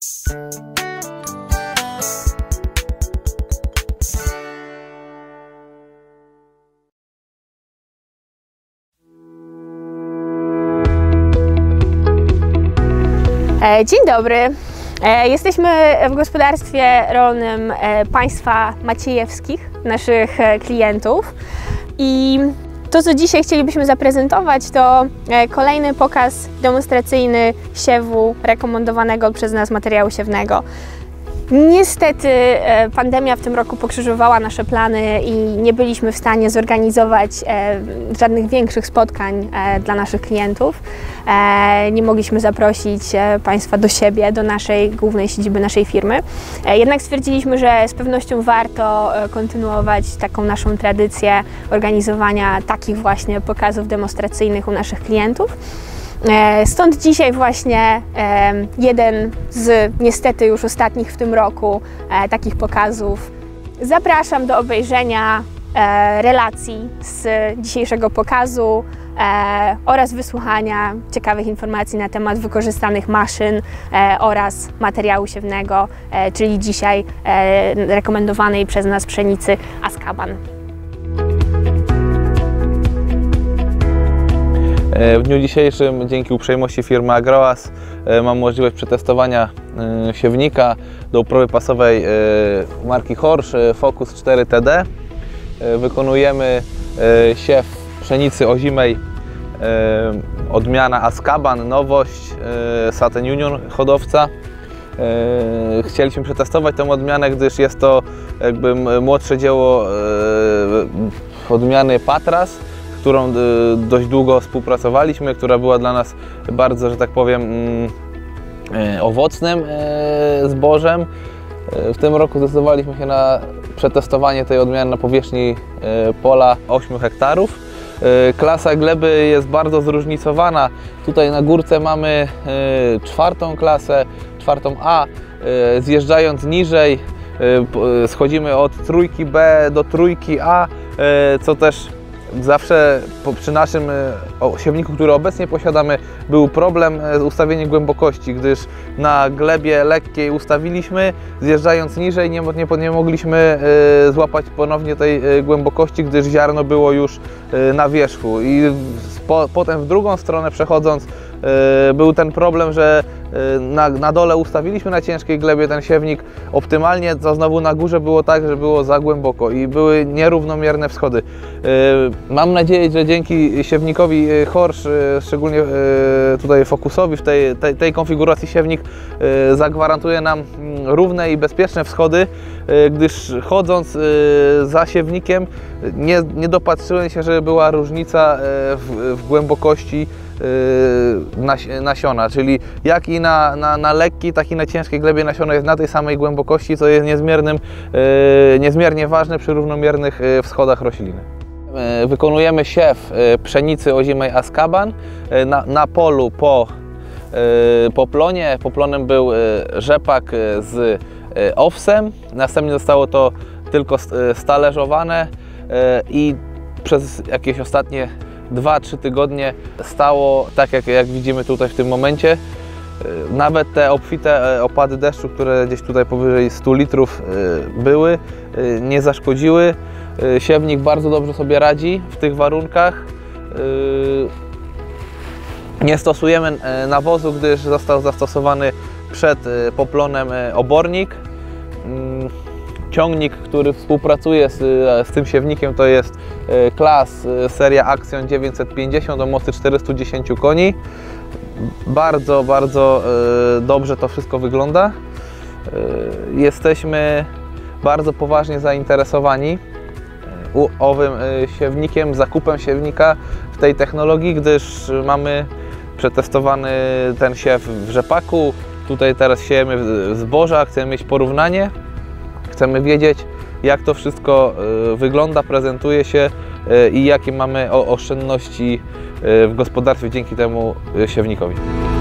Dzień dobry. Jesteśmy w gospodarstwie rolnym państwa Maciejewskich, naszych klientów. I to, co dzisiaj chcielibyśmy zaprezentować, to kolejny pokaz demonstracyjny siewu rekomendowanego przez nas materiału siewnego. Niestety pandemia w tym roku pokrzyżowała nasze plany i nie byliśmy w stanie zorganizować żadnych większych spotkań dla naszych klientów. Nie mogliśmy zaprosić Państwa do siebie, do naszej głównej siedziby naszej firmy. Jednak stwierdziliśmy, że z pewnością warto kontynuować taką naszą tradycję organizowania takich właśnie pokazów demonstracyjnych u naszych klientów. Stąd dzisiaj właśnie jeden z niestety już ostatnich w tym roku takich pokazów. Zapraszam do obejrzenia relacji z dzisiejszego pokazu oraz wysłuchania ciekawych informacji na temat wykorzystanych maszyn oraz materiału siewnego, czyli dzisiaj rekomendowanej przez nas pszenicy Azkaban. W dniu dzisiejszym dzięki uprzejmości firmy Agroas mam możliwość przetestowania siewnika do uprawy pasowej marki Horsch Focus 4 TD. Wykonujemy siew pszenicy ozimej odmiana Azkaban, nowość Saten Union hodowca. Chcieliśmy przetestować tę odmianę, gdyż jest to jakby młodsze dzieło odmiany Patras, którą dość długo współpracowaliśmy, która była dla nas bardzo, że tak powiem, owocnym zbożem. W tym roku zdecydowaliśmy się na przetestowanie tej odmiany na powierzchni pola 8 hektarów. Klasa gleby jest bardzo zróżnicowana. Tutaj na górce mamy czwartą klasę, czwartą A. Zjeżdżając niżej schodzimy od trójki B do trójki A, co też zawsze przy naszym siewniku, który obecnie posiadamy, był problem z ustawieniem głębokości, gdyż na glebie lekkiej ustawiliśmy, zjeżdżając niżej nie mogliśmy złapać ponownie tej głębokości, gdyż ziarno było już na wierzchu. I potem w drugą stronę przechodząc był ten problem, że na dole ustawiliśmy na ciężkiej glebie ten siewnik optymalnie, to znowu na górze było tak, że było za głęboko i były nierównomierne wschody. Mam nadzieję, że dzięki siewnikowi Horsch, szczególnie tutaj Focusowi, w tej konfiguracji siewnik zagwarantuje nam równe i bezpieczne wschody, gdyż chodząc za siewnikiem nie dopatrzyłem się, że była różnica w głębokości nasiona, czyli jak i na lekkiej, tak i na ciężkiej glebie nasiono jest na tej samej głębokości, co jest niezmiernie ważne przy równomiernych wschodach rośliny. Wykonujemy siew pszenicy ozimej Azkaban na polu po plonie. Poplonem był rzepak z owsem, następnie zostało to tylko stależowane i przez jakieś ostatnie 2-3 tygodnie stało tak, jak widzimy tutaj w tym momencie. Nawet te obfite opady deszczu, które gdzieś tutaj powyżej 100 litrów były, nie zaszkodziły. Siewnik bardzo dobrze sobie radzi w tych warunkach. Nie stosujemy nawozu, gdyż został zastosowany przed poplonem obornik. Ciągnik, który współpracuje z tym siewnikiem, to jest Klas seria Axion 950 o mocy 410 koni. Bardzo, bardzo dobrze to wszystko wygląda. Jesteśmy bardzo poważnie zainteresowani owym siewnikiem, zakupem siewnika w tej technologii, gdyż mamy przetestowany ten siew w rzepaku. Tutaj teraz siejemy zboża, chcemy mieć porównanie. Chcemy wiedzieć, jak to wszystko wygląda, prezentuje się i jakie mamy oszczędności w gospodarstwie dzięki temu siewnikowi.